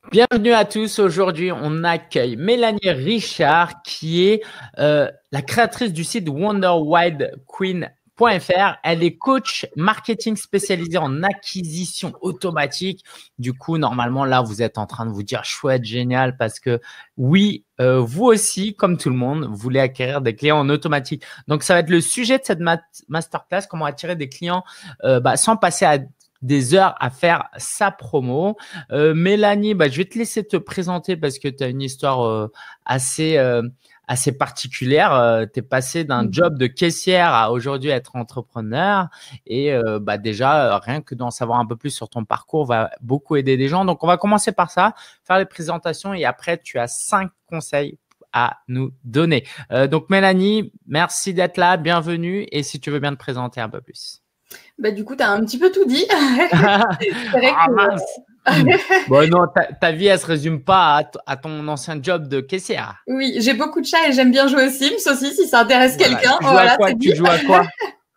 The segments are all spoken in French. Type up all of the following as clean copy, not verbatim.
Bienvenue à tous. Aujourd'hui, on accueille Mélanie Richard, qui est la créatrice du site WonderWideQueen.fr. Elle est coach marketing spécialisée en acquisition automatique. Du coup, normalement, là, vous êtes en train de vous dire chouette, génial, parce que oui, vous aussi, comme tout le monde, vous voulez acquérir des clients en automatique. Donc, ça va être le sujet de cette masterclass, comment attirer des clients sans passer à des heures à faire sa promo. Mélanie, je vais te laisser te présenter parce que tu as une histoire assez particulière. Tu es passé d'un job de caissière à aujourd'hui être entrepreneur. Et déjà, rien que d'en savoir un peu plus sur ton parcours va beaucoup aider des gens. Donc, on va commencer par ça, faire les présentations et après, tu as 5 conseils à nous donner. Donc, Mélanie, merci d'être là. Bienvenue. Et si tu veux bien te présenter un peu plus. Du coup, tu as un petit peu tout dit. Mince. Bon, non, ta vie, elle se résume pas à ton ancien job de caissière. Oui, j'ai beaucoup de chats et j'aime bien jouer aux Sims aussi, si ça intéresse quelqu'un. Tu joues à quoi?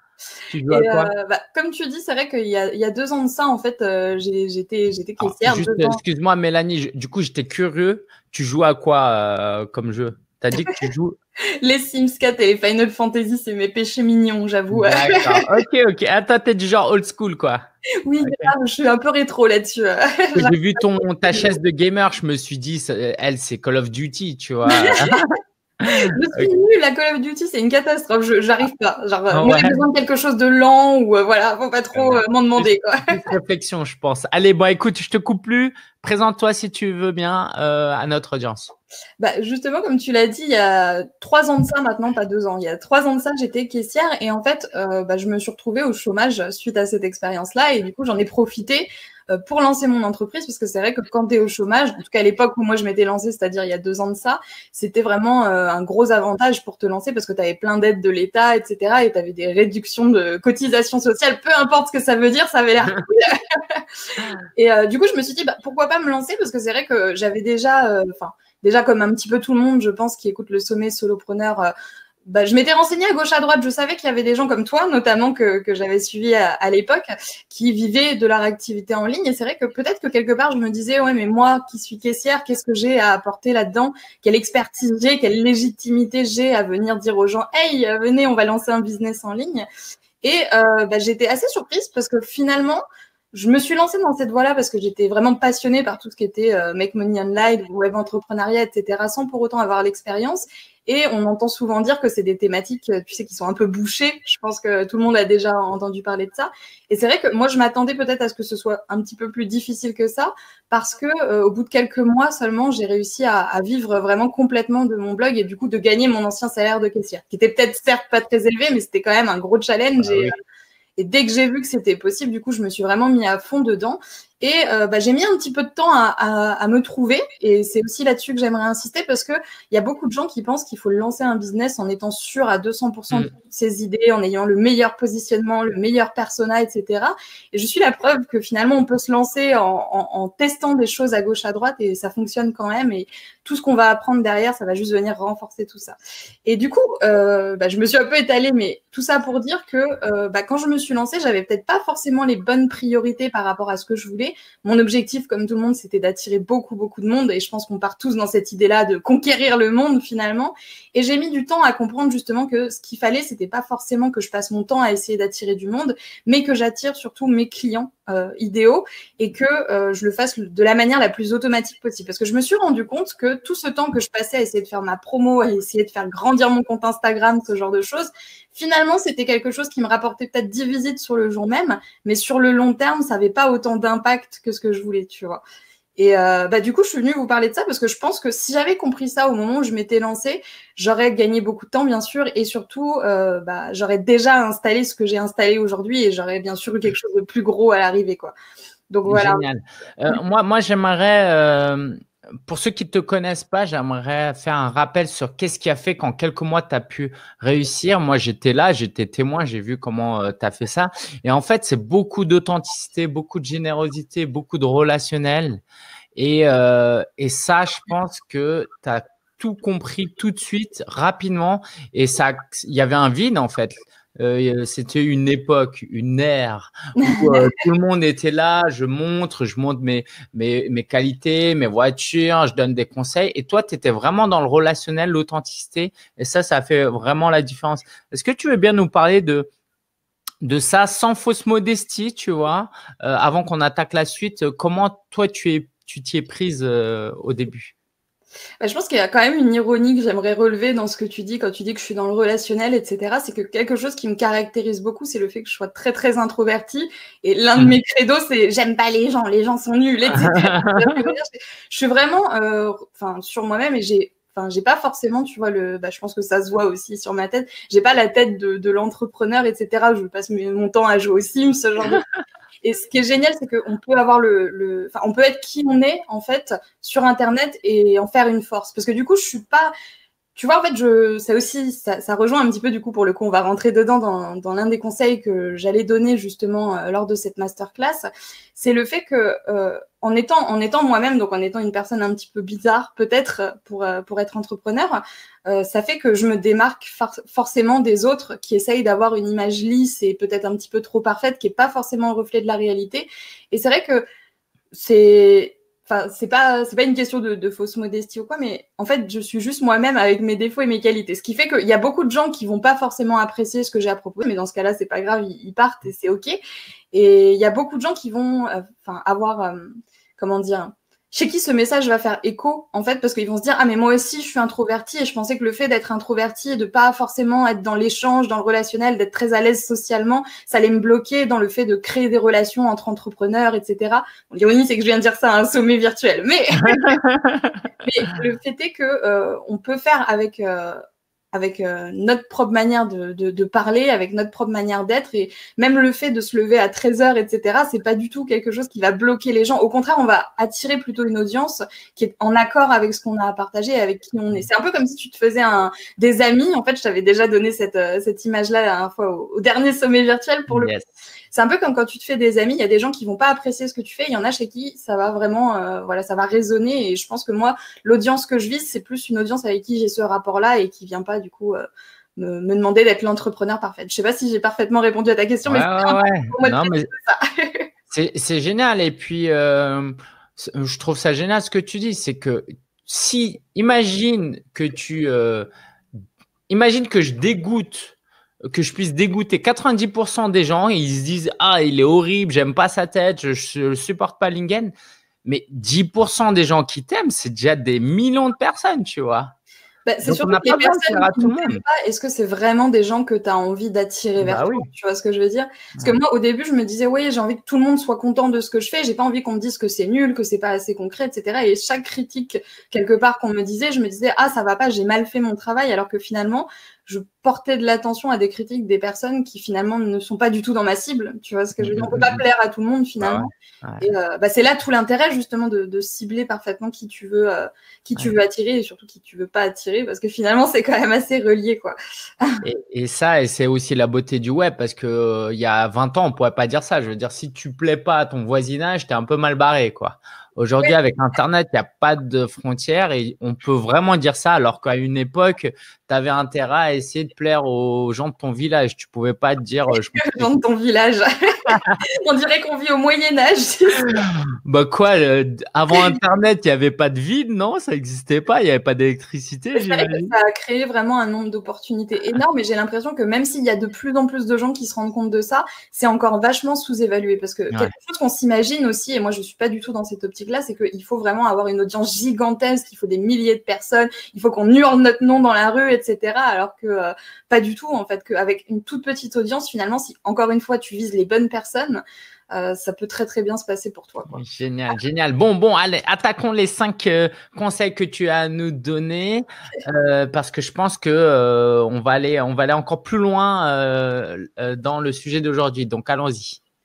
Comme tu dis, c'est vrai qu'il y a 2 ans de ça, en fait, j'étais caissière. Excuse-moi, Mélanie, du coup, j'étais curieux. Tu joues à quoi comme jeu? Tu as dit que tu joues les Sims 4 et les Final Fantasy, c'est mes péchés mignons, j'avoue. D'accord, ok. Attends, t'es du genre old school, quoi. Oui, okay. Je suis un peu rétro là-dessus. J'ai vu ta chaise de gamer, je me suis dit, elle, c'est Call of Duty, tu vois. Je suis nulle, la Call of Duty, c'est une catastrophe. J'arrive pas. Moi, j'ai besoin de quelque chose de lent ou faut pas trop m'en demander, quoi. Réflexion, je pense. Allez, écoute, je te coupe plus. Présente-toi si tu veux bien à notre audience. Justement, comme tu l'as dit, il y a 3 ans de ça maintenant, pas 2 ans. Il y a 3 ans de ça, j'étais caissière et en fait, je me suis retrouvée au chômage suite à cette expérience-là et du coup, j'en ai profité pour lancer mon entreprise parce que c'est vrai que quand tu es au chômage, en tout cas à l'époque où moi je m'étais lancée, c'est-à-dire il y a 2 ans de ça, c'était vraiment un gros avantage pour te lancer parce que tu avais plein d'aides de l'État, etc. et tu avais des réductions de cotisations sociales, peu importe ce que ça veut dire, ça avait l'air cool. Et du coup, je me suis dit, pourquoi pas me lancer parce que c'est vrai que j'avais déjà, déjà comme un petit peu tout le monde, je pense, qui écoute le sommet solopreneur, je m'étais renseignée à gauche à droite. Je savais qu'il y avait des gens comme toi, notamment que j'avais suivi à l'époque, qui vivaient de leur activité en ligne. Et c'est vrai que peut-être que quelque part, je me disais, ouais, mais moi qui suis caissière, qu'est-ce que j'ai à apporter là-dedans? Quelle expertise j'ai? Quelle légitimité j'ai à venir dire aux gens, hey, venez, on va lancer un business en ligne. Et j'étais assez surprise parce que finalement, je me suis lancée dans cette voie-là parce que j'étais vraiment passionnée par tout ce qui était make money online, web entrepreneuriat, etc., sans pour autant avoir l'expérience. Et on entend souvent dire que c'est des thématiques, tu sais, qui sont un peu bouchées. Je pense que tout le monde a déjà entendu parler de ça. Et c'est vrai que moi, je m'attendais peut-être à ce que ce soit un petit peu plus difficile que ça, parce que au bout de quelques mois seulement, j'ai réussi à vivre vraiment complètement de mon blog et du coup de gagner mon ancien salaire de caissière, qui était peut-être certes pas très élevé, mais c'était quand même un gros challenge. Et dès que j'ai vu que c'était possible, du coup, je me suis vraiment mis à fond dedans. Et j'ai mis un petit peu de temps à me trouver. Et c'est aussi là-dessus que j'aimerais insister parce qu'il y a beaucoup de gens qui pensent qu'il faut lancer un business en étant sûr à 200% de toutes ses idées, en ayant le meilleur positionnement, le meilleur persona, etc. Et je suis la preuve que finalement, on peut se lancer en testant des choses à gauche, à droite et ça fonctionne quand même. Et tout ce qu'on va apprendre derrière, ça va juste venir renforcer tout ça. Et du coup, je me suis un peu étalée, mais tout ça pour dire que quand je me suis lancée, j'avais peut-être pas forcément les bonnes priorités par rapport à ce que je voulais. Mon objectif, comme tout le monde, c'était d'attirer beaucoup de monde et je pense qu'on part tous dans cette idée-là de conquérir le monde finalement. Et j'ai mis du temps à comprendre justement que ce qu'il fallait, c'était pas forcément que je passe mon temps à essayer d'attirer du monde, mais que j'attire surtout mes clients idéaux et que je le fasse de la manière la plus automatique possible. Parce que je me suis rendu compte que tout ce temps que je passais à essayer de faire ma promo, à essayer de faire grandir mon compte Instagram, ce genre de choses, finalement, c'était quelque chose qui me rapportait peut-être 10 visites sur le jour même, mais sur le long terme, ça n'avait pas autant d'impact que ce que je voulais, tu vois. Et du coup, je suis venue vous parler de ça parce que je pense que si j'avais compris ça au moment où je m'étais lancée, j'aurais gagné beaucoup de temps, bien sûr, et surtout, j'aurais déjà installé ce que j'ai installé aujourd'hui et j'aurais bien sûr eu quelque chose de plus gros à l'arrivée, quoi. Donc voilà. Génial. Moi, j'aimerais, pour ceux qui ne te connaissent pas, j'aimerais faire un rappel sur qu'est-ce qui a fait qu'en quelques mois, tu as pu réussir. Moi, j'étais là, j'étais témoin, j'ai vu comment tu as fait ça. Et en fait, c'est beaucoup d'authenticité, beaucoup de générosité, beaucoup de relationnel. Et ça, je pense que tu as tout compris tout de suite, rapidement. Et ça, il y avait un vide, en fait. c'était une époque, une ère où tout le monde était là. Je montre mes qualités, mes voitures, je donne des conseils. Et toi, tu étais vraiment dans le relationnel, l'authenticité. Et ça a fait vraiment la différence. Est-ce que tu veux bien nous parler de ça sans fausse modestie, tu vois, avant qu'on attaque la suite, comment toi tu t'y es prise au début? Bah, je pense qu'il y a quand même une ironie que j'aimerais relever dans ce que tu dis quand tu dis que je suis dans le relationnel, etc. C'est que quelque chose qui me caractérise beaucoup, c'est le fait que je sois très, très introvertie. Et l'un de mes credos, c'est j'aime pas les gens sont nuls, etc. Je suis vraiment sur moi-même et j'ai pas forcément, tu vois, je pense que ça se voit aussi sur ma tête. J'ai pas la tête de l'entrepreneur, etc. Je passe mon temps à jouer aux Sims, ce genre de. Et ce qui est génial, c'est qu'on peut avoir on peut être qui on est, en fait, sur Internet et en faire une force. Parce que du coup, je suis pas, tu vois, en fait, ça rejoint un petit peu, du coup, pour le coup, on va rentrer dedans dans l'un des conseils que j'allais donner justement lors de cette masterclass. C'est le fait que, en étant moi-même, donc en étant une personne un petit peu bizarre, peut-être, pour être entrepreneur, ça fait que je me démarque forcément des autres qui essayent d'avoir une image lisse et peut-être un petit peu trop parfaite, qui est pas forcément un reflet de la réalité. Et c'est vrai que c'est pas une question de fausse modestie ou quoi, mais en fait, je suis juste moi-même avec mes défauts et mes qualités. Ce qui fait qu'il y a beaucoup de gens qui vont pas forcément apprécier ce que j'ai à proposer, mais dans ce cas-là, c'est pas grave, ils partent et c'est OK. Et il y a beaucoup de gens qui vont avoir, comment dire, chez qui ce message va faire écho, en fait, parce qu'ils vont se dire, ah, mais moi aussi, je suis introvertie et je pensais que le fait d'être introvertie et de pas forcément être dans l'échange, dans le relationnel, d'être très à l'aise socialement, ça allait me bloquer dans le fait de créer des relations entre entrepreneurs, etc. Bon, l'ironie, c'est que je viens de dire ça à un sommet virtuel, mais, mais le fait est que on peut faire avec notre propre manière de parler, avec notre propre manière d'être. Et même le fait de se lever à 13h, etc., c'est pas du tout quelque chose qui va bloquer les gens. Au contraire, on va attirer plutôt une audience qui est en accord avec ce qu'on a à partager et avec qui on est. C'est un peu comme si tu te faisais des amis. En fait, je t'avais déjà donné cette image-là la dernière fois au dernier sommet virtuel pour le coup. C'est un peu comme quand tu te fais des amis, il y a des gens qui vont pas apprécier ce que tu fais, il y en a chez qui ça va vraiment, ça va résonner. Et je pense que moi, l'audience que je vise, c'est plus une audience avec qui j'ai ce rapport-là et qui vient pas du coup me demander d'être l'entrepreneur parfait. Je sais pas si j'ai parfaitement répondu à ta question, mais c'est génial. Et puis, je trouve ça génial ce que tu dis, c'est que imagine que je puisse dégoûter 90% des gens et ils se disent ah il est horrible, j'aime pas sa tête, je supporte pas Lingen, mais 10% des gens qui t'aiment, c'est déjà des millions de personnes, tu vois. C'est surtout que les personnes qui ne t'aiment pas, est-ce que c'est vraiment des gens que tu as envie d'attirer vers toi, tu vois ce que je veux dire? Parce que moi, au début, je me disais, oui, j'ai envie que tout le monde soit content de ce que je fais, j'ai pas envie qu'on me dise que c'est nul, que c'est pas assez concret, etc. Et chaque critique, quelque part, qu'on me disait, je me disais, ah, ça va pas, j'ai mal fait mon travail, alors que finalement, je portais de l'attention à des critiques des personnes qui finalement ne sont pas du tout dans ma cible, tu vois ce que je veux dire? On peut pas plaire à tout le monde finalement. Et c'est là tout l'intérêt justement de cibler parfaitement qui tu veux attirer et surtout qui tu veux pas attirer, parce que finalement c'est quand même assez relié, quoi. Et c'est aussi la beauté du web, parce que il y a 20 ans on pourrait pas dire ça. Je veux dire, si tu plais pas à ton voisinage, t'es un peu mal barré, quoi. Aujourd'hui, avec Internet, il n'y a pas de frontières et on peut vraiment dire ça, alors qu'à une époque, tu avais intérêt à essayer de plaire aux gens de ton village. Tu pouvais pas te dire… Les gens de ton village. On dirait qu'on vit au Moyen-Âge. Bah quoi, avant Internet, il n'y avait pas de ville, non? Ça n'existait pas, il n'y avait pas d'électricité. C'est vrai que ça a créé vraiment un nombre d'opportunités énorme, et j'ai l'impression que même s'il y a de plus en plus de gens qui se rendent compte de ça, c'est encore vachement sous-évalué, parce que quelque chose qu'on s'imagine aussi, et moi je suis pas du tout dans cette optique-là, c'est qu'il faut vraiment avoir une audience gigantesque, il faut des milliers de personnes, il faut qu'on hurle notre nom dans la rue, etc. Alors que pas du tout, en fait, qu'avec une toute petite audience, finalement, si encore une fois tu vises les bonnes personnes, ça peut très très bien se passer pour toi, quoi. Génial, génial. Bon, allez, attaquons les 5 conseils que tu as à nous donner, parce que je pense que on va aller encore plus loin dans le sujet d'aujourd'hui. Donc allons-y.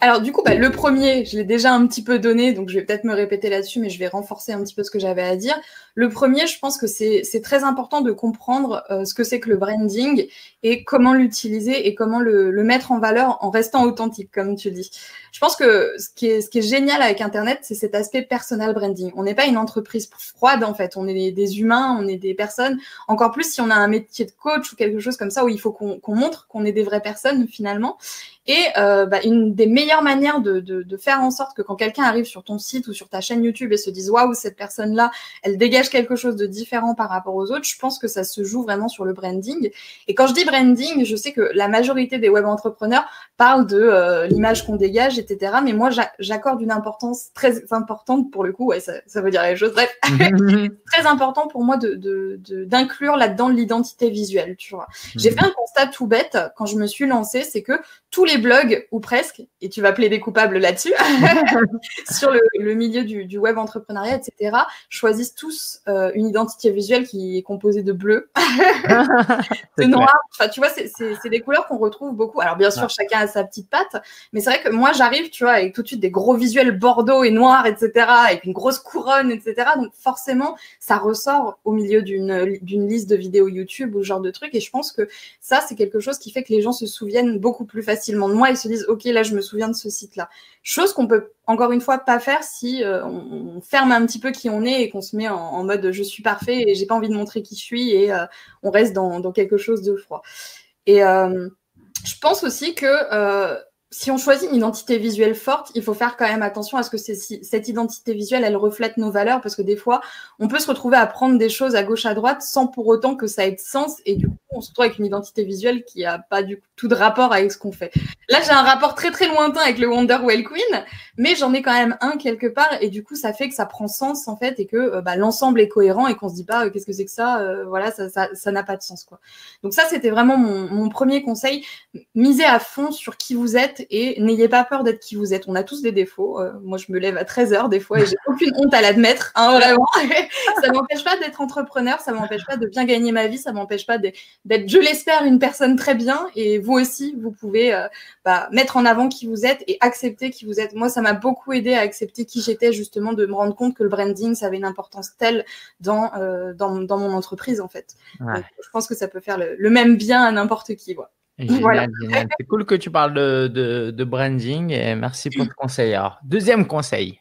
Alors du coup, le premier, je l'ai déjà un petit peu donné, donc je vais peut-être me répéter là-dessus, mais je vais renforcer un petit peu ce que j'avais à dire. Le premier, je pense que c'est très important de comprendre ce que c'est que le branding et comment l'utiliser et comment le mettre en valeur en restant authentique, comme tu dis. Je pense que ce qui est génial avec Internet, c'est cet aspect personal branding. On n'est pas une entreprise froide, en fait. On est des humains, on est des personnes. Encore plus si on a un métier de coach ou quelque chose comme ça, où il faut qu'on montre qu'on est des vraies personnes, finalement. Et une des meilleures manières de faire en sorte que quand quelqu'un arrive sur ton site ou sur ta chaîne YouTube et se dise « Waouh, cette personne-là, elle dégage quelque chose de différent par rapport aux autres », je pense que ça se joue vraiment sur le branding. Et quand je dis branding, je sais que la majorité des web entrepreneurs parlent de l'image qu'on dégage, etc. Mais moi, j'accorde une importance très importante pour le coup. Ouais, ça veut dire les choses. Bref, très important pour moi d'inclure là-dedans l'identité visuelle, tu vois. J'ai fait un constat tout bête quand je me suis lancée, c'est que tous les blogs, ou presque, et tu vas plaider coupable là-dessus, sur le milieu du web entrepreneuriat, etc., choisissent tous une identité visuelle qui est composée de bleu, de noir. Enfin, tu vois, c'est des couleurs qu'on retrouve beaucoup. Alors, bien sûr, chacun a sa petite patte, mais c'est vrai que moi, j'arrive, tu vois, avec tout de suite des gros visuels bordeaux et noirs, etc., avec une grosse couronne, etc. Donc, forcément, ça ressort au milieu d'une liste de vidéos YouTube ou ce genre de trucs. Et je pense que ça, c'est quelque chose qui fait que les gens se souviennent beaucoup plus facilement de moi et se disent « Ok, là, je me souviens de ce site-là ». Chose qu'on peut, encore une fois, pas faire si on ferme un petit peu qui on est et qu'on se met en mode « Je suis parfait et j'ai pas envie de montrer qui je suis » et on reste dans quelque chose de froid. Et je pense aussi que si on choisit une identité visuelle forte, il faut faire quand même attention à ce que cette identité visuelle, elle reflète nos valeurs, parce que des fois, on peut se retrouver à prendre des choses à gauche, à droite, sans pour autant que ça ait de sens, et du coup, on se retrouve avec une identité visuelle qui n'a pas du tout de rapport avec ce qu'on fait. Là, j'ai un rapport très très lointain avec le Wonder Well Queen, mais j'en ai quand même un quelque part, et du coup, ça fait que ça prend sens, en fait, et que l'ensemble est cohérent, et qu'on se dit pas qu'est-ce que c'est que ça, voilà, ça n'a pas de sens, quoi. Donc ça, c'était vraiment mon premier conseil. Misez à fond sur qui vous êtes et n'ayez pas peur d'être qui vous êtes. On a tous des défauts. Moi, je me lève à 13h des fois et j'ai aucune honte à l'admettre, hein, vraiment. Ça m'empêche pas d'être entrepreneur, ça m'empêche pas de bien gagner ma vie, ça m'empêche pas d'être, je l'espère, une personne très bien. Et vous aussi, vous pouvez mettre en avant qui vous êtes et accepter qui vous êtes. Moi, ça m'a beaucoup aidé à accepter qui j'étais, justement, de me rendre compte que le branding, ça avait une importance telle dans mon entreprise, en fait. Ouais. Donc, je pense que ça peut faire le même bien à n'importe qui. Ouais. Génial, Voilà. génial. C'est cool que tu parles de branding et merci pour ce conseil. Alors, deuxième conseil.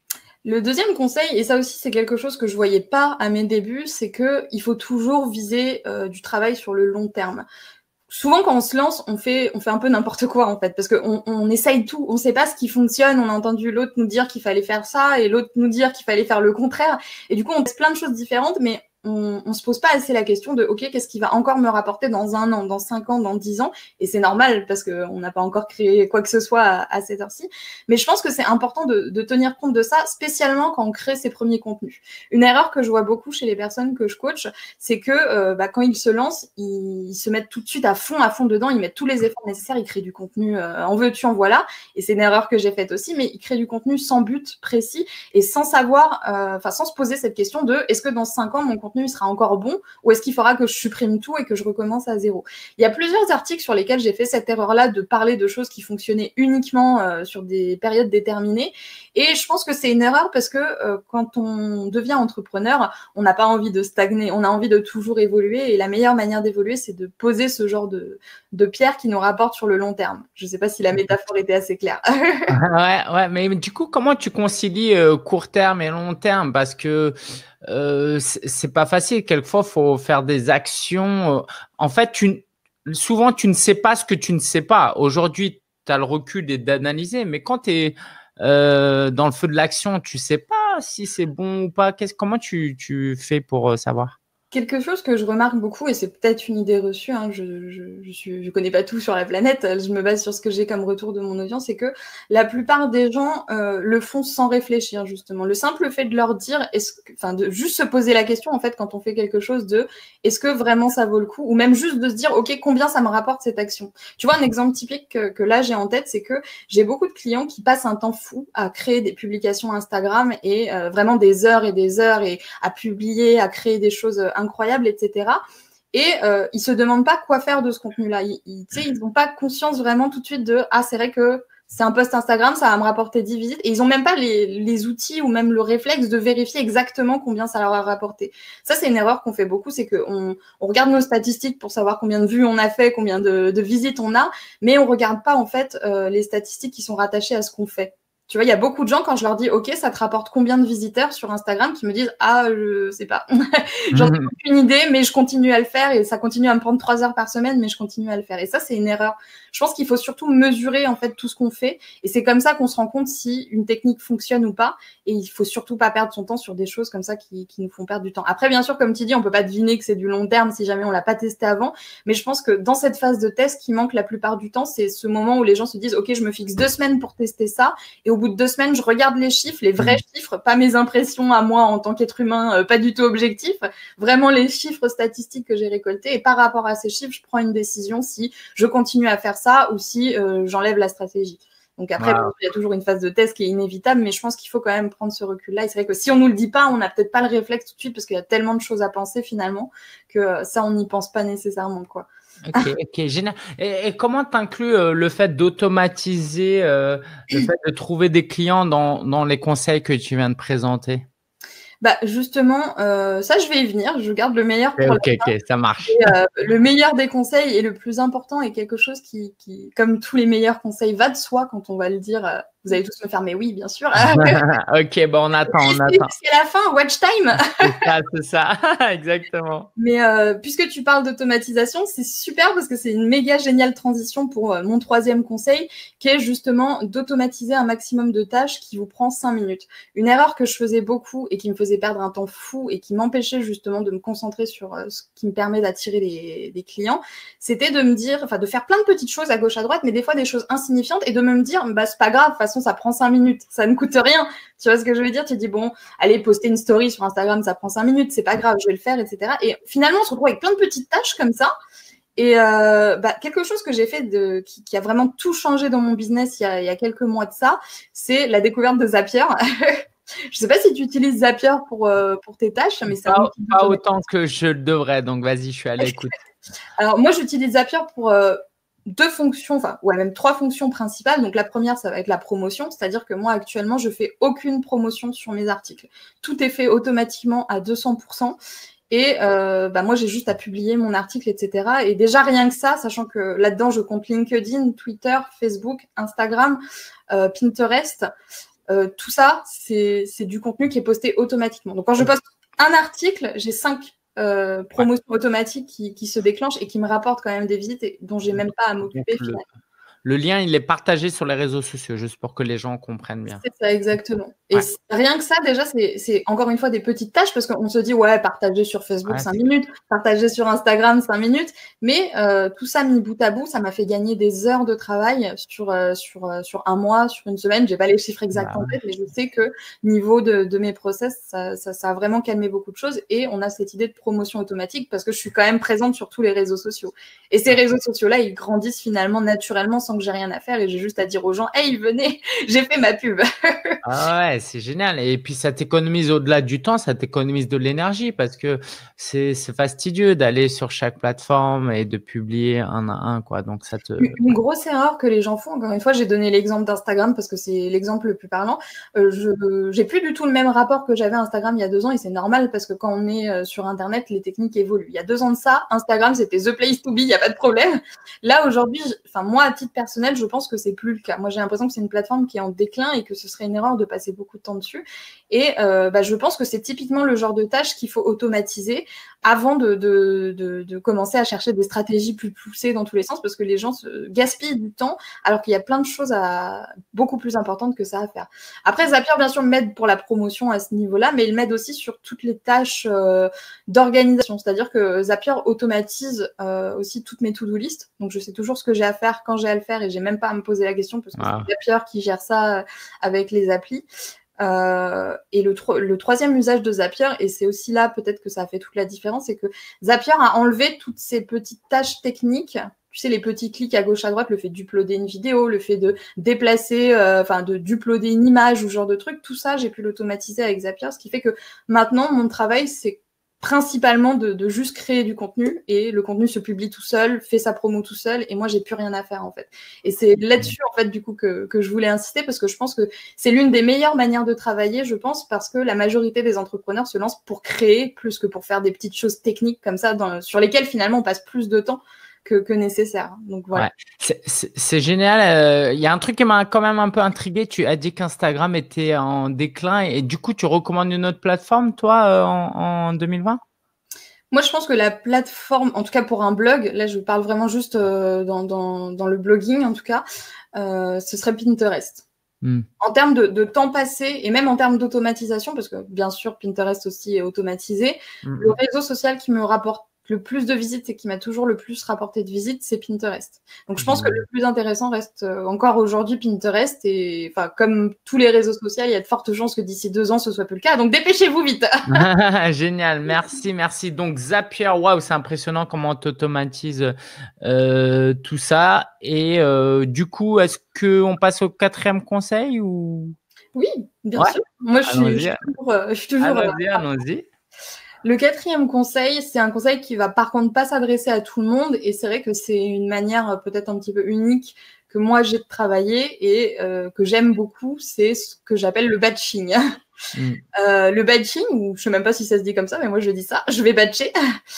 Le deuxième conseil, et ça aussi c'est quelque chose que je voyais pas à mes débuts, c'est que il faut toujours viser du travail sur le long terme. Souvent, quand on se lance, on fait un peu n'importe quoi, en fait, parce qu'on essaye tout. On sait pas ce qui fonctionne. On a entendu l'autre nous dire qu'il fallait faire ça et l'autre nous dire qu'il fallait faire le contraire. Et du coup, on teste plein de choses différentes, mais on se pose pas assez la question de, OK, qu'est-ce qui va encore me rapporter dans 1 an, dans 5 ans, dans 10 ans? Et c'est normal parce qu'on n'a pas encore créé quoi que ce soit à cette heure-ci. Mais je pense que c'est important de tenir compte de ça, spécialement quand on crée ses premiers contenus. Une erreur que je vois beaucoup chez les personnes que je coach, c'est que quand ils se lancent, ils se mettent tout de suite à fond dedans, ils mettent tous les efforts nécessaires, ils créent du contenu en veux-tu, en voilà. Et c'est une erreur que j'ai faite aussi, mais ils créent du contenu sans but précis et sans savoir, sans se poser cette question de est-ce que dans 5 ans, mon contenu il sera encore bon ou est-ce qu'il faudra que je supprime tout et que je recommence à zéro. Il y a plusieurs articles sur lesquels j'ai fait cette erreur-là de parler de choses qui fonctionnaient uniquement sur des périodes déterminées. Et je pense que c'est une erreur parce que quand on devient entrepreneur, on n'a pas envie de stagner, on a envie de toujours évoluer et la meilleure manière d'évoluer, c'est de poser ce genre de pierres qui nous rapportent sur le long terme. Je ne sais pas si la métaphore était assez claire. Ouais, mais du coup, comment tu concilies court terme et long terme? Parce que c'est pas facile. Quelquefois, il faut faire des actions. En fait, souvent, tu ne sais pas ce que tu ne sais pas. Aujourd'hui, tu as le recul d'analyser, mais quand tu es dans le feu de l'action, tu sais pas si c'est bon ou pas. Comment tu fais pour savoir? Quelque chose que je remarque beaucoup, et c'est peut-être une idée reçue, hein, je connais pas tout sur la planète, je me base sur ce que j'ai comme retour de mon audience, c'est que la plupart des gens le font sans réfléchir, justement. Le simple fait de leur dire, de juste se poser la question, en fait, quand on fait quelque chose de est-ce que vraiment ça vaut le coup, ou même juste de se dire, OK, combien ça me rapporte cette action. Tu vois, un exemple typique que là j'ai en tête, c'est que j'ai beaucoup de clients qui passent un temps fou à créer des publications Instagram et vraiment des heures et à publier, à créer des choses incroyables, etc. Et ils se demandent pas quoi faire de ce contenu-là. Ils n'ont pas conscience vraiment tout de suite de « Ah, c'est vrai que c'est un post Instagram, ça va me rapporter 10 visites. Et ils ont même pas les outils ou même le réflexe de vérifier exactement combien ça leur a rapporté. Ça, c'est une erreur qu'on fait beaucoup, c'est qu'on regarde nos statistiques pour savoir combien de vues on a fait, combien de visites on a, mais on regarde pas en fait les statistiques qui sont rattachées à ce qu'on fait. Tu vois, il y a beaucoup de gens, quand je leur dis « Ok, ça te rapporte combien de visiteurs sur Instagram ?» qui me disent « Ah, je sais pas. J'en ai aucune idée, mais je continue à le faire et ça continue à me prendre 3 heures par semaine, mais je continue à le faire. » Et ça, c'est une erreur. Je pense qu'il faut surtout mesurer en fait tout ce qu'on fait et c'est comme ça qu'on se rend compte si une technique fonctionne ou pas. Et il faut surtout pas perdre son temps sur des choses comme ça qui nous font perdre du temps. Après, bien sûr, comme tu dis, on peut pas deviner que c'est du long terme si jamais on l'a pas testé avant, mais je pense que dans cette phase de test qui manque la plupart du temps, c'est ce moment où les gens se disent « Ok, je me fixe 2 semaines pour tester ça. » Et au bout de 2 semaines, je regarde les chiffres, les vrais chiffres, pas mes impressions à moi en tant qu'être humain, pas du tout objectif, vraiment les chiffres statistiques que j'ai récoltés. Et par rapport à ces chiffres, je prends une décision si je continue à faire ça ou si j'enlève la stratégie. Donc après, il y a toujours une phase de test qui est inévitable, mais je pense qu'il faut quand même prendre ce recul-là. Et c'est vrai que si on nous le dit pas, on n'a peut-être pas le réflexe tout de suite parce qu'il y a tellement de choses à penser finalement que ça, on n'y pense pas nécessairement, quoi. Ok, génial. Et comment t'inclus le fait d'automatiser, le fait de trouver des clients dans les conseils que tu viens de présenter? Bah justement, ça je vais y venir, je garde le meilleur pour la fin. Ok, ça marche. Et, le meilleur des conseils et le plus important est quelque chose qui, comme tous les meilleurs conseils, va de soi quand on va le dire. Vous allez tous me faire, mais oui, bien sûr. Ok, bon, on attend. C'est la fin, watch time. C'est ça, exactement. Mais puisque tu parles d'automatisation, c'est super parce que c'est une méga géniale transition pour mon 3e conseil, qui est justement d'automatiser un maximum de tâches qui vous prend 5 minutes. Une erreur que je faisais beaucoup et qui me faisait perdre un temps fou et qui m'empêchait justement de me concentrer sur ce qui me permet d'attirer des clients, c'était de me dire, enfin de faire plein de petites choses à gauche à droite, mais des fois des choses insignifiantes et de me dire, bah c'est pas grave, de toute façon ça prend 5 minutes, ça ne coûte rien. Tu vois ce que je veux dire? Tu dis, bon, allez, poster une story sur Instagram, ça prend 5 minutes, c'est pas grave, je vais le faire, etc. Et finalement, on se retrouve avec plein de petites tâches comme ça. Et quelque chose que j'ai fait qui a vraiment tout changé dans mon business il y a quelques mois de ça, c'est la découverte de Zapier. Je sais pas si tu utilises Zapier pour tes tâches, mais ça pas autant que je le devrais, donc vas-y, je suis à l'écoute. Alors moi, j'utilise Zapier pour 2 fonctions, enfin ouais, même 3 fonctions principales. Donc la première, ça va être la promotion, c'est-à-dire que moi actuellement, je fais aucune promotion sur mes articles. Tout est fait automatiquement à 200%. Et moi, j'ai juste à publier mon article, etc. Et déjà, rien que ça, sachant que là-dedans, je compte LinkedIn, Twitter, Facebook, Instagram, Pinterest. Tout ça, c'est du contenu qui est posté automatiquement. Donc, quand je poste un article, j'ai 5 promotions automatiques qui se déclenchent et qui me rapportent quand même des visites et dont j'ai même pas à m'occuper finalement. Le lien, il est partagé sur les réseaux sociaux, juste pour que les gens comprennent bien. C'est ça, exactement. Et rien que ça, déjà, c'est encore une fois des petites tâches parce qu'on se dit, ouais, partager sur Facebook 5 minutes, partager sur Instagram 5 minutes. Mais tout ça mis bout à bout, ça m'a fait gagner des heures de travail sur un mois, sur une semaine. J'ai pas les chiffres exacts en tête, mais je sais que niveau de mes process, ça a vraiment calmé beaucoup de choses. Et on a cette idée de promotion automatique parce que je suis quand même présente sur tous les réseaux sociaux. Et ces réseaux sociaux-là, ils grandissent finalement naturellement sans que j'ai rien à faire et j'ai juste à dire aux gens, hey, venez, j'ai fait ma pub. Ah ouais, c'est génial. Et puis, ça t'économise au-delà du temps, ça t'économise de l'énergie parce que c'est fastidieux d'aller sur chaque plateforme et de publier un à un, quoi. Donc, ça te… Une grosse erreur que les gens font, encore une fois, j'ai donné l'exemple d'Instagram parce que c'est l'exemple le plus parlant. J'ai plus du tout le même rapport que j'avais à Instagram il y a 2 ans et c'est normal parce que quand on est sur Internet, les techniques évoluent. Il y a 2 ans de ça, Instagram, c'était the place to be, il n'y a pas de problème. Là, aujourd'hui, moi, à titre personnel, je pense que c'est plus le cas. Moi, j'ai l'impression que c'est une plateforme qui est en déclin et que ce serait une erreur de passer beaucoup de temps dessus. Et je pense que c'est typiquement le genre de tâche qu'il faut automatiser avant de commencer à chercher des stratégies plus poussées dans tous les sens parce que les gens se gaspillent du temps alors qu'il y a plein de choses beaucoup plus importantes que ça à faire. Après, Zapier, bien sûr, m'aide pour la promotion à ce niveau-là, mais il m'aide aussi sur toutes les tâches d'organisation. C'est-à-dire que Zapier automatise aussi toutes mes to-do list. Donc, je sais toujours ce que j'ai à faire quand j'ai à le faire et j'ai même pas à me poser la question parce que c'est Zapier qui gère ça avec les applis. Et le 3e usage de Zapier, et c'est aussi là peut-être que ça a fait toute la différence, c'est que Zapier a enlevé toutes ces petites tâches techniques. Tu sais, les petits clics à gauche à droite, le fait d'uploader une vidéo, le fait de déplacer, d'uploader une image ou ce genre de truc, tout ça, j'ai pu l'automatiser avec Zapier, ce qui fait que maintenant, mon travail, c'est principalement de juste créer du contenu et le contenu se publie tout seul, fait sa promo tout seul et moi j'ai plus rien à faire en fait. Et c'est là-dessus en fait du coup que je voulais insister parce que je pense que c'est l'une des meilleures manières de travailler, je pense, parce que la majorité des entrepreneurs se lancent pour créer plus que pour faire des petites choses techniques comme ça sur lesquelles finalement on passe plus de temps que nécessaire. Donc voilà. Ouais. C'est génial. Il y a un truc qui m'a quand même un peu intrigué. Tu as dit qu'Instagram était en déclin et du coup, tu recommandes une autre plateforme, toi, en 2020? Moi, je pense que la plateforme, en tout cas pour un blog, là, je parle vraiment juste dans le blogging, en tout cas, ce serait Pinterest. En termes de temps passé et même en termes d'automatisation, parce que bien sûr, Pinterest aussi est automatisé, le réseau social qui me rapporte le plus de visites et qui m'a toujours le plus rapporté de visites, c'est Pinterest. Donc, je pense que le plus intéressant reste encore aujourd'hui Pinterest. Et enfin, comme tous les réseaux sociaux, il y a de fortes chances que d'ici 2 ans, ce soit plus le cas. Donc, dépêchez-vous vite. Génial, merci. Donc, Zapier, waouh, c'est impressionnant comment tu automatises tout ça. Et du coup, est-ce qu'on passe au 4e conseil ou... Oui, bien sûr. Moi, je suis toujours allons-y. Le 4e conseil, c'est un conseil qui va par contre pas s'adresser à tout le monde et c'est vrai que c'est une manière peut-être un petit peu unique que moi j'ai de travailler et que j'aime beaucoup, c'est ce que j'appelle le batching. Le batching, ou je sais même pas si ça se dit comme ça, mais moi je dis ça, je vais batcher.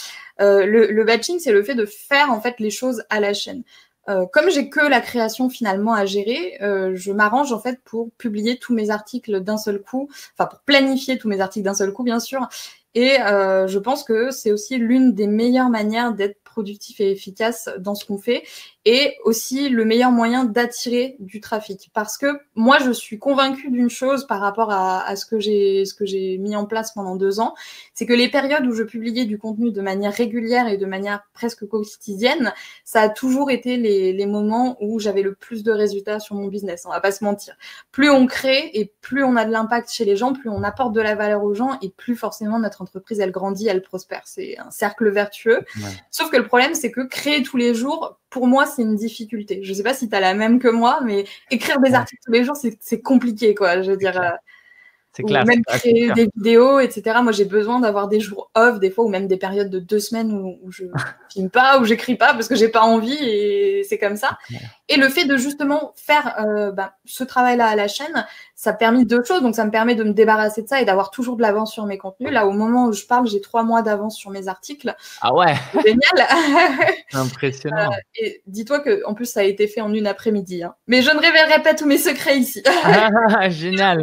Le batching, c'est le fait de faire en fait les choses à la chaîne. Comme j'ai que la création finalement à gérer, je m'arrange en fait pour publier tous mes articles d'un seul coup, enfin pour planifier tous mes articles d'un seul coup bien sûr. Et je pense que c'est aussi l'une des meilleures manières d'être productif et efficace dans ce qu'on fait et aussi le meilleur moyen d'attirer du trafic. Parce que moi, je suis convaincue d'une chose par rapport à ce que j'ai mis en place pendant 2 ans, c'est que les périodes où je publiais du contenu de manière régulière et de manière presque quotidienne, ça a toujours été les moments où j'avais le plus de résultats sur mon business. On va pas se mentir. Plus on crée et plus on a de l'impact chez les gens, plus on apporte de la valeur aux gens et plus forcément notre entreprise, elle grandit, elle prospère. C'est un cercle vertueux. Ouais. Sauf que le problème, c'est que créer tous les jours, pour moi, c'est une difficulté. Je sais pas si tu as la même que moi, mais écrire des articles tous les jours, c'est compliqué, quoi. Je veux dire, c'est clair. Même créer des vidéos, etc. Moi, j'ai besoin d'avoir des jours off, des fois, ou même des périodes de 2 semaines où je filme pas, où j'écris pas parce que j'ai pas envie et c'est comme ça. Et le fait de justement faire ce travail-là à la chaîne, ça a permis 2 choses. Donc, ça me permet de me débarrasser de ça et d'avoir toujours de l'avance sur mes contenus. Là, au moment où je parle, j'ai 3 mois d'avance sur mes articles. Ah ouais. C'est génial. Impressionnant. Et dis-toi que en plus, ça a été fait en une après-midi. Hein. Mais je ne révélerai pas tous mes secrets ici. Génial.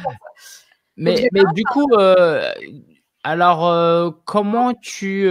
Mais du coup, alors, comment tu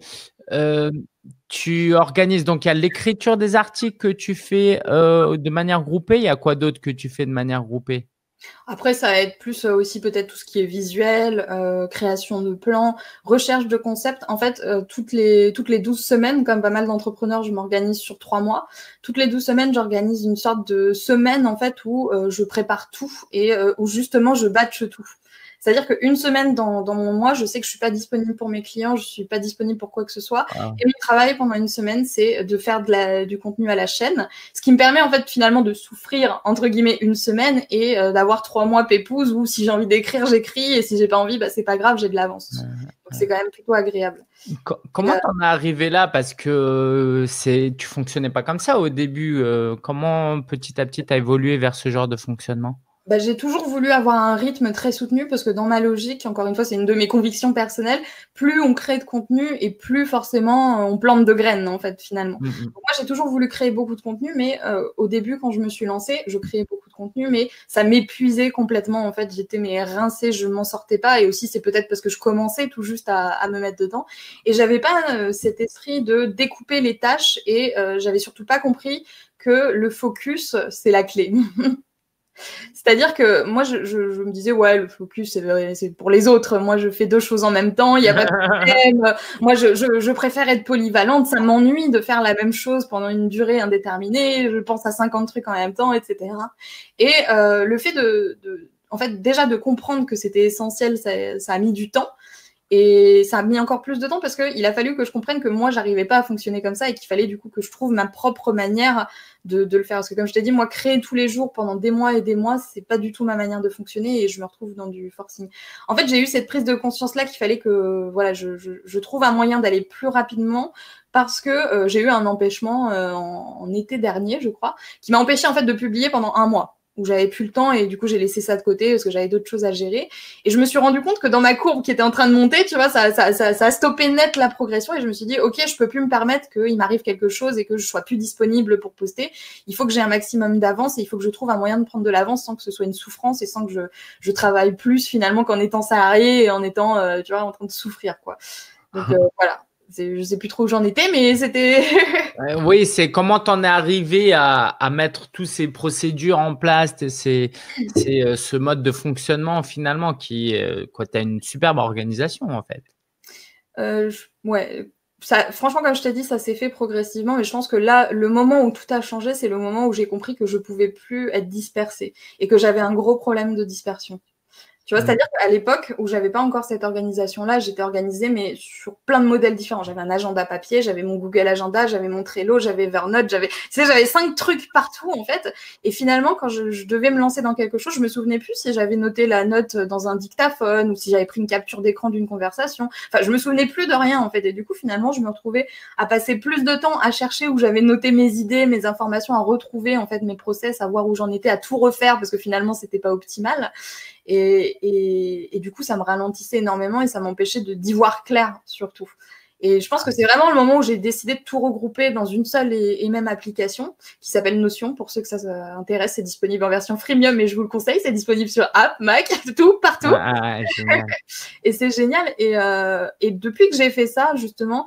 organises? Donc, il y a l'écriture des articles que tu fais de manière groupée. Il y a quoi d'autre que tu fais de manière groupée? Après, ça va être plus aussi peut-être tout ce qui est visuel, création de plans, recherche de concepts. En fait, toutes les 12 semaines, comme pas mal d'entrepreneurs, je m'organise sur 3 mois. Toutes les 12 semaines, j'organise une sorte de semaine en fait où je prépare tout et où justement je batche tout. C'est-à-dire qu'une semaine dans mon mois, je sais que je suis pas disponible pour mes clients, je suis pas disponible pour quoi que ce soit. Ah. Et mon travail pendant une semaine, c'est de faire du contenu à la chaîne, ce qui me permet en fait finalement de souffrir entre guillemets une semaine et d'avoir 3 mois pépouze où si j'ai envie d'écrire, j'écris et si j'ai pas envie, bah c'est pas grave, j'ai de l'avance. Donc c'est quand même plutôt agréable. Comment t'en es arrivé là? Parce que tu fonctionnais pas comme ça au début. Comment petit à petit t'as évolué vers ce genre de fonctionnement? J'ai toujours voulu avoir un rythme très soutenu parce que dans ma logique, encore une fois, c'est une de mes convictions personnelles, plus on crée de contenu et plus forcément on plante de graines en fait finalement. Donc, moi, j'ai toujours voulu créer beaucoup de contenu, mais au début, quand je me suis lancée, je créais beaucoup de contenu, mais ça m'épuisait complètement en fait. J'étais rincée, je m'en sortais pas et aussi c'est peut-être parce que je commençais tout juste à me mettre dedans et j'avais pas cet esprit de découper les tâches et j'avais surtout pas compris que le focus c'est la clé. C'est-à-dire que moi, je me disais, ouais, le focus, c'est pour les autres. Moi, je fais 2 choses en même temps, il n'y a pas de problème. Moi, je préfère être polyvalente. Ça m'ennuie de faire la même chose pendant une durée indéterminée. Je pense à 50 trucs en même temps, etc. Et le fait en fait, déjà de comprendre que c'était essentiel, ça a mis du temps. Et ça a mis encore plus de temps parce qu'il a fallu que je comprenne que moi, j'arrivais pas à fonctionner comme ça et qu'il fallait du coup que je trouve ma propre manière de le faire. Parce que comme je t'ai dit, moi, créer tous les jours pendant des mois et des mois, c'est pas du tout ma manière de fonctionner et je me retrouve dans du forcing. En fait, j'ai eu cette prise de conscience-là qu'il fallait que voilà, je trouve un moyen d'aller plus rapidement parce que j'ai eu un empêchement en été dernier, je crois, qui m'a empêché en fait de publier pendant un mois, où j'avais plus le temps et du coup j'ai laissé ça de côté parce que j'avais d'autres choses à gérer. Et je me suis rendu compte que dans ma courbe qui était en train de monter, tu vois, ça a stoppé net la progression et je me suis dit, ok, je peux plus me permettre qu'il m'arrive quelque chose et que je sois plus disponible pour poster. Il faut que j'ai un maximum d'avance et il faut que je trouve un moyen de prendre de l'avance sans que ce soit une souffrance et sans que je travaille plus finalement qu'en étant salarié et en étant, tu vois, en train de souffrir, quoi. Donc voilà. Je sais plus trop où j'en étais, mais c'était… Oui, c'est comment tu en es arrivé à mettre toutes ces procédures en place, c'est ce mode de fonctionnement finalement qui, quoi, tu as une superbe organisation en fait. Ouais, ça, franchement, comme je t'ai dit, ça s'est fait progressivement, mais je pense que là, le moment où tout a changé, c'est le moment où j'ai compris que je pouvais plus être dispersée et que j'avais un gros problème de dispersion. Tu vois, c'est-à-dire qu'à l'époque où j'avais pas encore cette organisation-là, j'étais organisée, mais sur plein de modèles différents. J'avais un agenda papier, j'avais mon Google Agenda, j'avais mon Trello, j'avais Evernote, j'avais 5 trucs partout, en fait. Et finalement, quand je devais me lancer dans quelque chose, je me souvenais plus si j'avais noté la note dans un dictaphone ou si j'avais pris une capture d'écran d'une conversation. Enfin, je me souvenais plus de rien, en fait. Et du coup, finalement, je me retrouvais à passer plus de temps à chercher où j'avais noté mes idées, mes informations, à retrouver, en fait, mes process, à voir où j'en étais, à tout refaire parce que finalement, c'était pas optimal. Et du coup, ça me ralentissait énormément et ça m'empêchait d'y voir clair, surtout. Et je pense que c'est vraiment le moment où j'ai décidé de tout regrouper dans une seule et même application qui s'appelle Notion. Pour ceux que ça intéresse, c'est disponible en version freemium, mais je vous le conseille. C'est disponible sur App, Mac, tout, partout. Génial. Et c'est génial. Et depuis que j'ai fait ça, justement,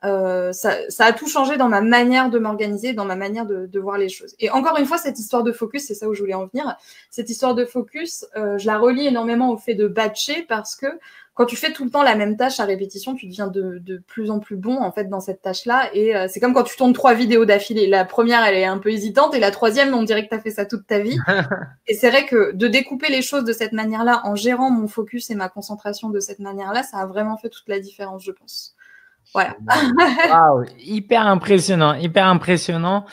ça a tout changé dans ma manière de m'organiser, dans ma manière de voir les choses. Et encore une fois, cette histoire de focus, c'est ça où je voulais en venir. Cette histoire de focus, je la relie énormément au fait de batcher parce que quand tu fais tout le temps la même tâche à répétition, tu deviens de plus en plus bon en fait dans cette tâche-là. Et c'est comme quand tu tournes 3 vidéos d'affilée. La première, elle est un peu hésitante, et la troisième, on dirait que tu as fait ça toute ta vie. Et c'est vrai que de découper les choses de cette manière-là, en gérant mon focus et ma concentration de cette manière-là, ça a vraiment fait toute la différence, je pense. Voilà. Wow, hyper impressionnant, hyper impressionnant.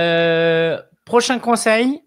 Prochain conseil?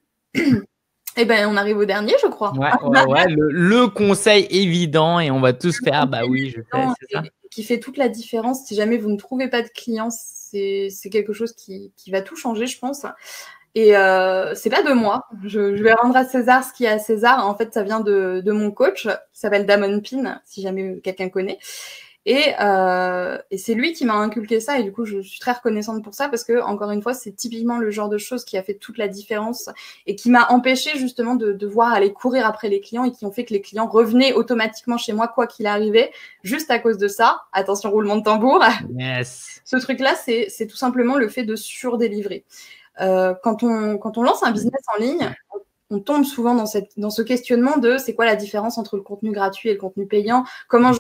Eh ben, on arrive au dernier, je crois. Ouais, le conseil évident et on va tous faire, bah oui, je fais, c'est ça. Qui fait toute la différence. Si jamais vous ne trouvez pas de clients, c'est quelque chose qui va tout changer, je pense. Et c'est pas de moi. Je vais rendre à César ce qui est à César. En fait, ça vient de mon coach qui s'appelle Damon Pin, si jamais quelqu'un connaît. Et c'est lui qui m'a inculqué ça et du coup je suis très reconnaissante pour ça parce que encore une fois c'est typiquement le genre de choses qui a fait toute la différence et qui m'a empêché justement de devoir aller courir après les clients et qui ont fait que les clients revenaient automatiquement chez moi quoi qu'il arrivait juste à cause de ça. Attention, roulement de tambour. Yes. Ce truc-là, c'est tout simplement le fait de surdélivrer. Quand on lance un business en ligne, on tombe souvent dans ce questionnement de c'est quoi la différence entre le contenu gratuit et le contenu payant, comment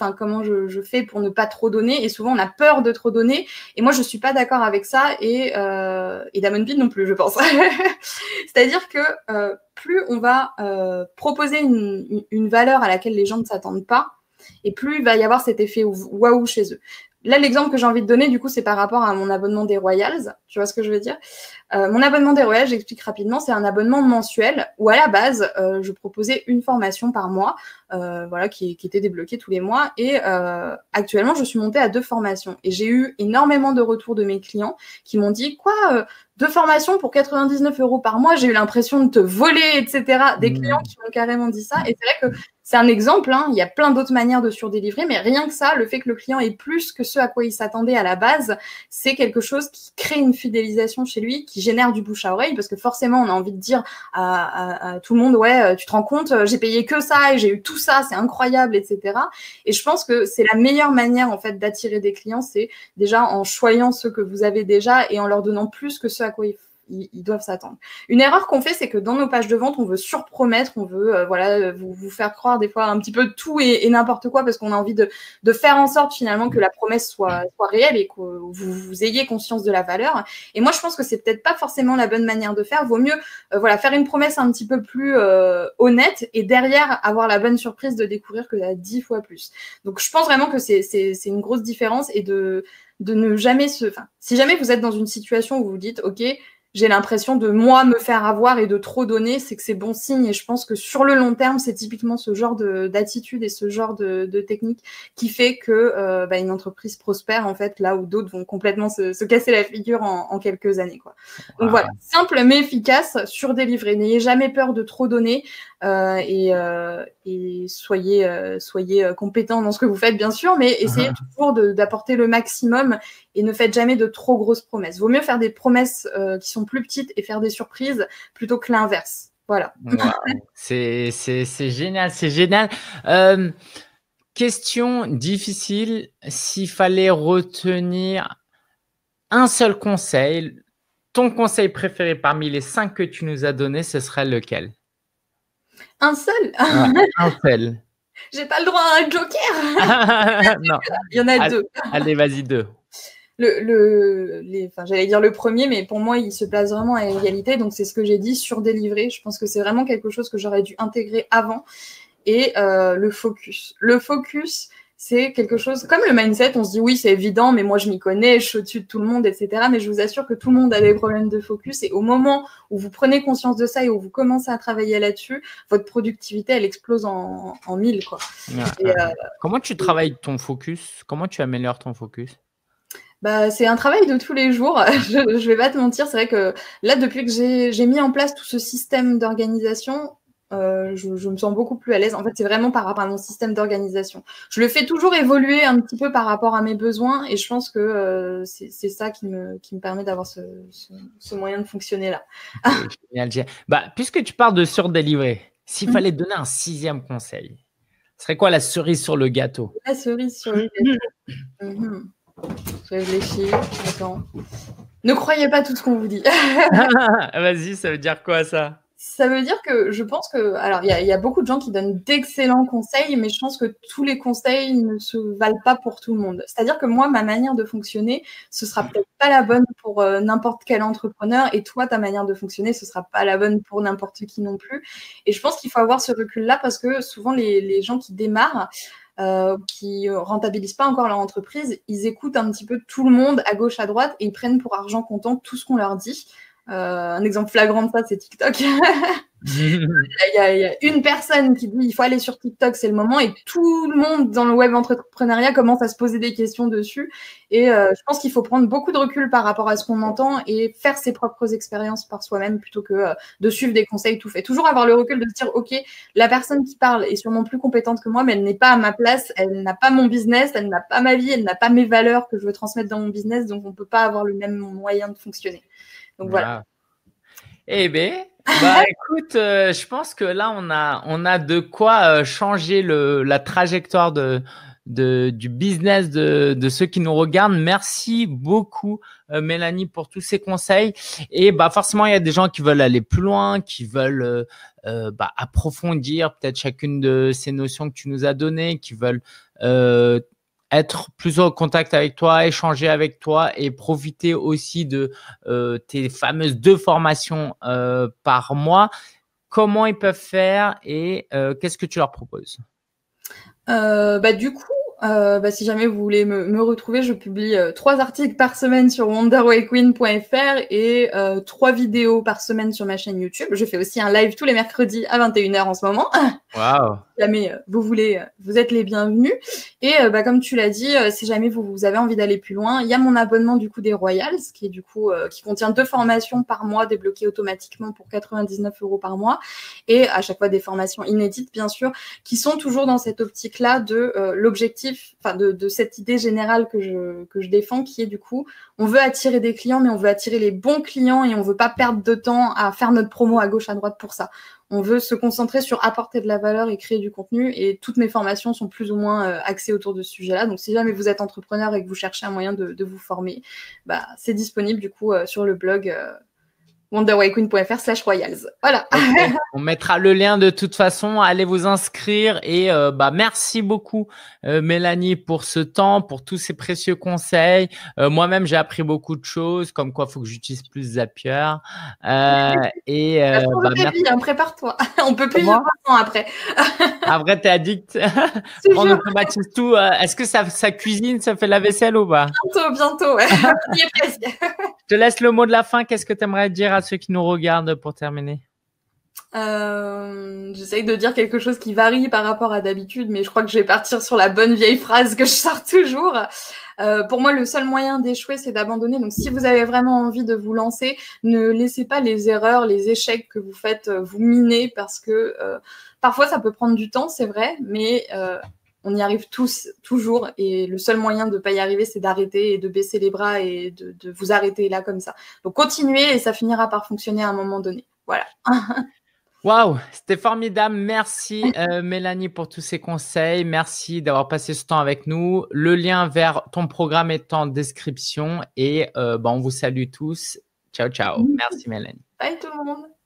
je fais pour ne pas trop donner, et souvent on a peur de trop donner, et moi je suis pas d'accord avec ça, et Damon Pin non plus, je pense. C'est-à-dire que plus on va proposer une valeur à laquelle les gens ne s'attendent pas, et plus il va y avoir cet effet waouh chez eux. Là, l'exemple que j'ai envie de donner, du coup, c'est par rapport à mon abonnement des Royals. Tu vois ce que je veux dire? Mon abonnement des Royals, j'explique rapidement, c'est un abonnement mensuel où, à la base, je proposais une formation par mois, voilà, qui était débloquée tous les mois. Et actuellement, je suis montée à 2 formations. Et j'ai eu énormément de retours de mes clients qui m'ont dit, quoi, 2 formations pour 99 € par mois, j'ai eu l'impression de te voler, etc. Des clients qui m'ont carrément dit ça. Et c'est vrai que c'est un exemple, hein. Il y a plein d'autres manières de surdélivrer, mais rien que ça, le fait que le client ait plus que ce à quoi il s'attendait à la base, c'est quelque chose qui crée une fidélisation chez lui, qui génère du bouche à oreille, parce que forcément, on a envie de dire à tout le monde, ouais, tu te rends compte, j'ai payé que ça et j'ai eu tout ça, c'est incroyable, etc. Et je pense que c'est la meilleure manière, en fait, d'attirer des clients, c'est déjà en choyant ceux que vous avez déjà et en leur donnant plus que ce à quoi ils doivent s'attendre. Une erreur qu'on fait, c'est que dans nos pages de vente, on veut surpromettre, on veut vous faire croire des fois un petit peu tout et n'importe quoi parce qu'on a envie de faire en sorte finalement que la promesse soit réelle et que vous ayez conscience de la valeur. Et moi, je pense que c'est peut-être pas forcément la bonne manière de faire. Vaut mieux faire une promesse un petit peu plus honnête et derrière avoir la bonne surprise de découvrir que t'as 10 fois plus. Donc, je pense vraiment que c'est une grosse différence et de ne jamais si jamais vous êtes dans une situation où vous vous dites, OK, j'ai l'impression de moi me faire avoir et de trop donner, c'est que c'est bon signe. Et je pense que sur le long terme, c'est typiquement ce genre d'attitude et ce genre de technique qui fait que une entreprise prospère en fait là où d'autres vont complètement se casser la figure en quelques années, quoi. Donc voilà, simple mais efficace, surdélivré. N'ayez jamais peur de trop donner et soyez compétent dans ce que vous faites bien sûr, mais essayez toujours d'apporter le maximum et ne faites jamais de trop grosses promesses. Vaut mieux faire des promesses qui sont plus petites et faire des surprises plutôt que l'inverse. Voilà. Wow. C'est génial, c'est génial. Question difficile, s'il fallait retenir un seul conseil, ton conseil préféré parmi les 5 que tu nous as donnés, ce serait lequel? Un seul? Un seul. J'ai pas le droit à un joker? Non. Il y en a 2. Allez, vas-y, 2. J'allais dire le premier, mais pour moi, il se place vraiment à égalité. Donc, c'est ce que j'ai dit, surdélivrer. Je pense que c'est vraiment quelque chose que j'aurais dû intégrer avant. Et le focus. Le focus, c'est quelque chose, comme le mindset, on se dit oui, c'est évident, mais moi, je m'y connais, je suis au-dessus de tout le monde, etc. Mais je vous assure que tout le monde a des problèmes de focus. Et au moment où vous prenez conscience de ça et où vous commencez à travailler là-dessus, votre productivité, elle explose en 1000, quoi. Comment tu travailles ton focus? Comment tu améliores ton focus? C'est un travail de tous les jours. Je vais pas te mentir, c'est vrai que là, depuis que j'ai mis en place tout ce système d'organisation, je me sens beaucoup plus à l'aise. En fait, c'est vraiment par rapport à mon système d'organisation. Je le fais toujours évoluer un petit peu par rapport à mes besoins et je pense que c'est ça qui me permet d'avoir ce moyen de fonctionner là. Génial. Puisque tu parles de surdélivrer, s'il fallait donner un 6e conseil, ce serait quoi la cerise sur le gâteau? La cerise sur le gâteau. Je réfléchis. Attends. Ne croyez pas tout ce qu'on vous dit. Vas-y, ça veut dire quoi ça? Ça veut dire que je pense que… Alors, il y a beaucoup de gens qui donnent d'excellents conseils, mais je pense que tous les conseils ne se valent pas pour tout le monde. C'est-à-dire que moi, ma manière de fonctionner, ce sera peut-être pas la bonne pour n'importe quel entrepreneur, et toi, ta manière de fonctionner, ce sera pas la bonne pour n'importe qui non plus. Et je pense qu'il faut avoir ce recul-là parce que souvent, les gens qui démarrent, qui rentabilisent pas encore leur entreprise, ils écoutent un petit peu tout le monde à gauche, à droite, et ils prennent pour argent comptant tout ce qu'on leur dit. Un exemple flagrant de ça, c'est TikTok. Il y a une personne qui dit il faut aller sur TikTok, c'est le moment, et tout le monde dans le web entrepreneuriat commence à se poser des questions dessus. Et je pense qu'il faut prendre beaucoup de recul par rapport à ce qu'on entend et faire ses propres expériences par soi-même plutôt que de suivre des conseils tout faits. Toujours avoir le recul de se dire ok, la personne qui parle est sûrement plus compétente que moi, mais elle n'est pas à ma place, elle n'a pas mon business, elle n'a pas ma vie, elle n'a pas mes valeurs que je veux transmettre dans mon business, donc on peut pas avoir le même moyen de fonctionner. Donc voilà. Eh bien, écoute, je pense que là, on a de quoi changer la trajectoire du business de ceux qui nous regardent. Merci beaucoup, Mélanie, pour tous ces conseils. Et forcément, il y a des gens qui veulent aller plus loin, qui veulent approfondir peut-être chacune de ces notions que tu nous as données, qui veulent être plus en contact avec toi, échanger avec toi et profiter aussi de tes fameuses 2 formations par mois. Comment ils peuvent faire et qu'est-ce que tu leur proposes? Du coup, si jamais vous voulez me retrouver, je publie 3 articles par semaine sur wonderwayqueen.fr et 3 vidéos par semaine sur ma chaîne YouTube. Je fais aussi un live tous les mercredis à 21h en ce moment. Waouh! Si jamais vous voulez, vous êtes les bienvenus. Et comme tu l'as dit, si jamais vous avez envie d'aller plus loin, il y a mon abonnement du coup des Royals, qui est du coup qui contient 2 formations par mois débloquées automatiquement pour 99 € par mois, et à chaque fois des formations inédites bien sûr, qui sont toujours dans cette optique-là de l'objectif, enfin de cette idée générale que je défends, qui est du coup, on veut attirer des clients, mais on veut attirer les bons clients et on veut pas perdre de temps à faire notre promo à gauche à droite pour ça. On veut se concentrer sur apporter de la valeur et créer du contenu, et toutes mes formations sont plus ou moins axées autour de ce sujet-là. Donc, si jamais vous êtes entrepreneur et que vous cherchez un moyen de vous former, c'est disponible du coup sur le blog wonderwayqueen.fr/royals. Voilà. Okay. On mettra le lien de toute façon. Allez vous inscrire et merci beaucoup Mélanie pour ce temps, pour tous ces précieux conseils. Moi-même, j'ai appris beaucoup de choses, comme quoi il faut que j'utilise plus Zapier. Merci. Prépare-toi. On peut plus vivre sans après. Après, t'es addict. On automatise tout. Est-ce que ça cuisine, ça fait la vaisselle ou pas? Bientôt. Ouais. On y est presque. Je te laisse le mot de la fin. Qu'est-ce que tu aimerais dire à ceux qui nous regardent pour terminer? J'essaye de dire quelque chose qui varie par rapport à d'habitude, mais je crois que je vais partir sur la bonne vieille phrase que je sors toujours. Pour moi, le seul moyen d'échouer, c'est d'abandonner. Donc, si vous avez vraiment envie de vous lancer, ne laissez pas les erreurs, les échecs que vous faites vous miner, parce que parfois, ça peut prendre du temps, c'est vrai, mais on y arrive tous, toujours. Et le seul moyen de ne pas y arriver, c'est d'arrêter et de baisser les bras et de vous arrêter là comme ça. Donc, continuez et ça finira par fonctionner à un moment donné. Voilà. Waouh, c'était formidable. Merci Mélanie pour tous ces conseils. Merci d'avoir passé ce temps avec nous. Le lien vers ton programme est en description et on vous salue tous. Ciao, ciao. Merci Mélanie. Bye tout le monde.